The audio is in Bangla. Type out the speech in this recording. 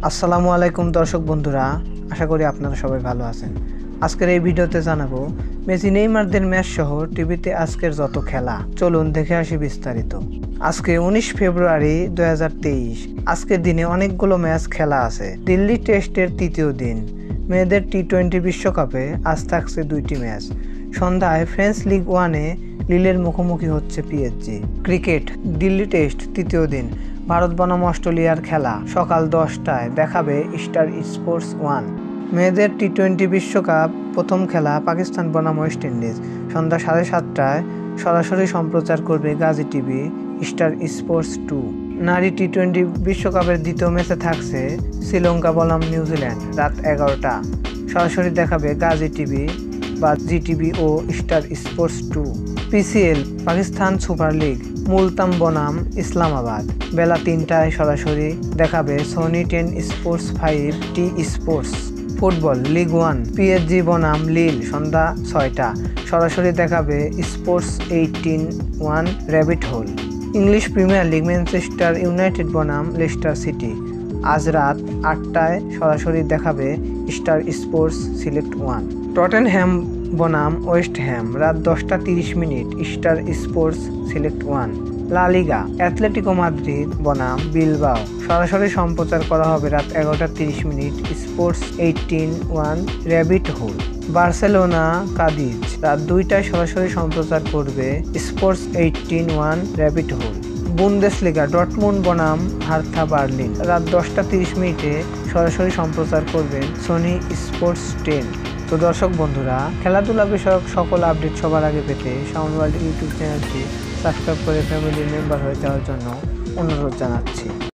আসসালামু আলাইকুম দর্শক বন্ধুরা, আশা করি আপনারা সবাই ভালো আছেন। আজকের এই ভিডিওতে জানাবো মেসি নেইমারদের ম্যাচ সহ টিভিতে আজকের যত খেলা। চলুন দেখে আসি বিস্তারিত। আজকে 19 ফেব্রুয়ারি 2023। আজকের দিনে অনেকগুলো ম্যাচ খেলা আছে। দিল্লি টেস্টের তৃতীয় দিন। মেয়েদের টি20 বিশ্বকাপে আজ থাকছে 2টি ম্যাচ। সন্ধ্যায় ফ্রেঞ্চ লিগ ওয়ানে লিলের মুখোমুখি হচ্ছে পিএসজি। ক্রিকেট দিল্লি টেস্ট তৃতীয় দিন। ভারত বনাম অস্ট্রেলিয়ার খেলা সকাল 10টায় দেখাবে স্টার স্পোর্টস 1। মেয়েদের টি20 বিশ্বকাপ প্রথম খেলা পাকিস্তান বনাম ওয়েস্ট ইন্ডিজ সন্ধ্যা 7:30টায় সরাসরি সম্প্রচার করবে গাজী টিভি স্টার স্পোর্টস 2। নারী টি20 বিশ্বকাপের দ্বিতীয় ম্যাচে থাকছে শ্রীলঙ্কা বনাম নিউজিল্যান্ড রাত 11টা। সরাসরি দেখাবে গাজী টিভি বা জিটিভি ও Star Sports 2। PCL Pakistan Super League Multan বনাম ইসলামাবাদ বেলা 3টায় সরাসরি দেখাবে Sony 10 Sports 5 T Sports. Football league 1 PSG বনাম লিল সন্ধ্যা 6টা সরাসরি দেখাবে Sports 18-1 rabbit hole. English Premier League Manchester United বনাম লেস্টার সিটি আজ রাত 8টায় সরাসরি দেখাবে স্টার স্পোর্টস সিলেক্ট 1। টটেনহ্যাম বনাম ওয়েস্ট হ্যাম রাত 10:30 Star Sports Select 1। La Liga Atletico Madrid বনাম বিলবাও সরাসরি সম্প্রচার করা হবে রাত 11:30 Sports 18-1 rabbit hole. Barcelona Cadiz রাত 2টায় সরাসরি সম্প্রচার করবে Sports 18-1 rabbit hole. Bundesliga Dortmund বনাম হার্থা বার্লিন রাত 10:30 সরাসরি সম্প্রচার করবেন সোনি স্পোর্টস 10। তো দর্শক বন্ধুরা, খেলাধুলা বিষয়ক সকল আপডেট সবার আগে পেতে শাওন ওয়ার্ল্ড ইউটিউব চ্যানেলটি সাবস্ক্রাইব করে ফ্যামিলি মেম্বার হয়ে যাওয়ার জন্য অনুরোধ জানাচ্ছি।